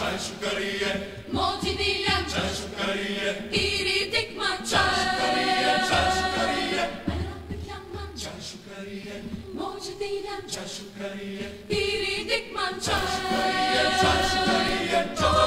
Çay şukariye, moci diljan, çay şukariye, iri dikman çay çay. şukariye, çay şukariye, Arapik yaman, çay şukariye, moci diljan, çay şukariye, iri dikman çay. çay şukariye,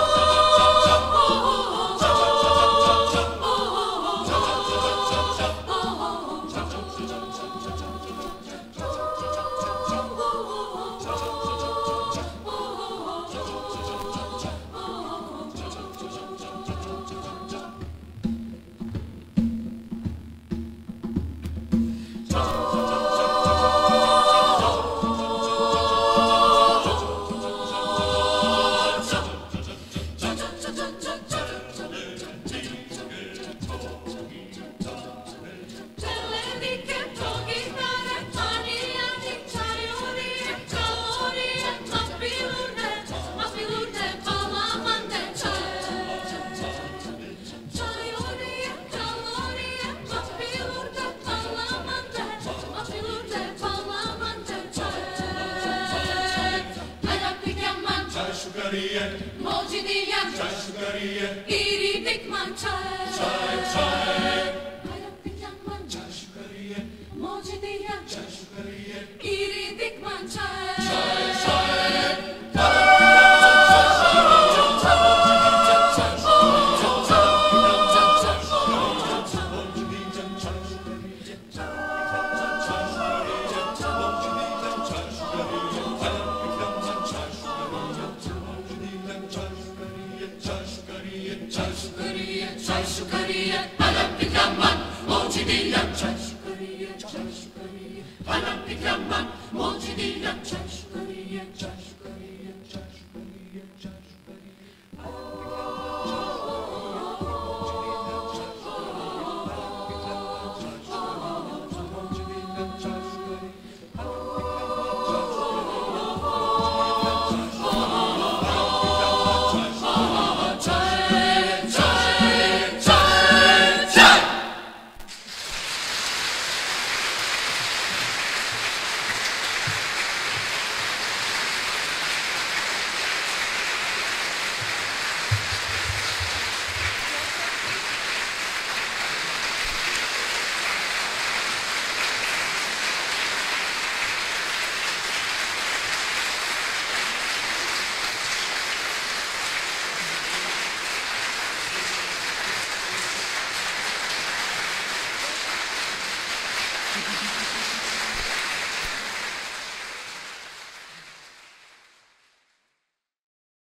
moci diljan, çay şukariye, iri dikman çay. çay, çay, Arapik yaman, çay şukariye, moci diljan, çay şukariye, iri dikman çay.